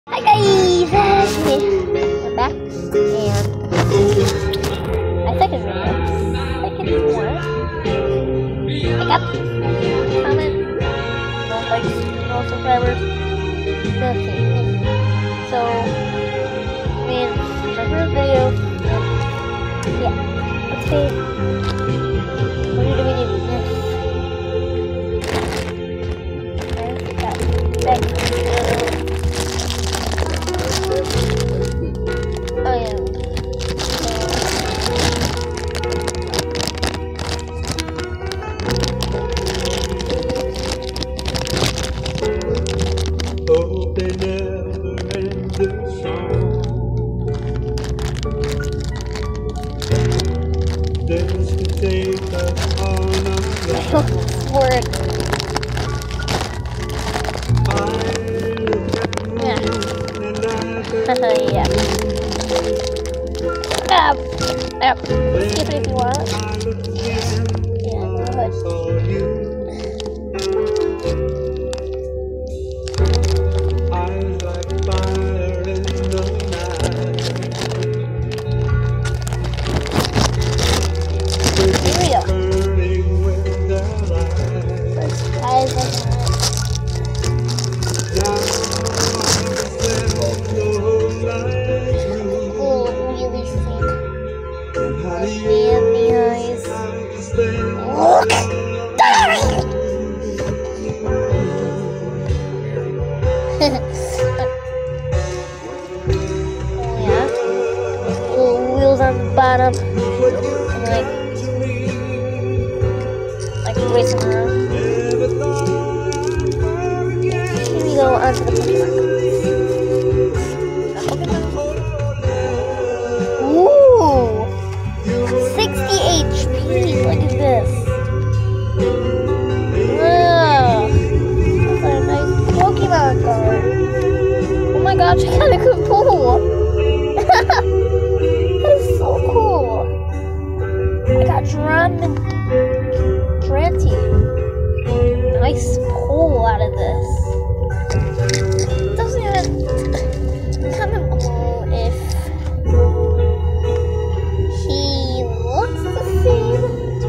Hi guys, I'm back, and my second video, like up, comment, no likes, no subscribers, nothing. So, I mean, my first video, yeah, let's see, what do we do next? Oh yeah. Hope they never end their song. This could take us all night. Word. Yeah. Yeah. Skip it if you want. Yeah, go ahead. Eyes like fire in the night. Here we go. Burning with their light. Eyes like that. Oh, really sick. Me in the eyes. Look! Oh yeah. Little wheels on the bottom. And like racing around. Here we go onto the Pokemon. Ooh! 60 HP! Look at this. Wow! That's a nice Pokemon card. Oh my gosh, I got a good pull! That is so cool! I got Drkini. Nice pull out of this. It doesn't even kind of cool if he looks the same.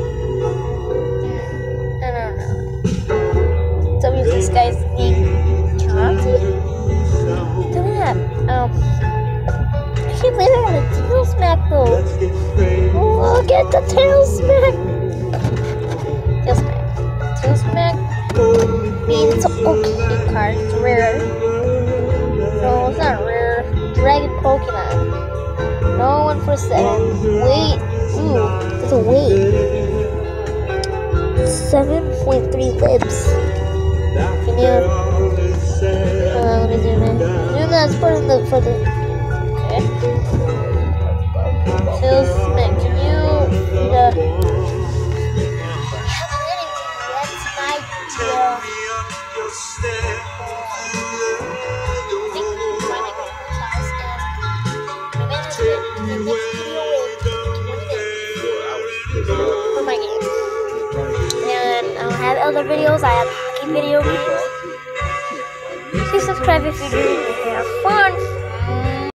I don't know. So this guy's name Drkini? I can't believe I got a tail smack though. Look at the tail smack. Tail smack means okay card. It's rare. No, it's not rare. Dragon Pokemon. No 147. Wait. Ooh, it's a weight. 7.3 libs. Can you? Let me zoom in. Zoom that's for the. Okay. Tail smack. Can you? That's my deal. For my game. And I'll have other videos. I have hockey video games. Please subscribe if you do. Have fun.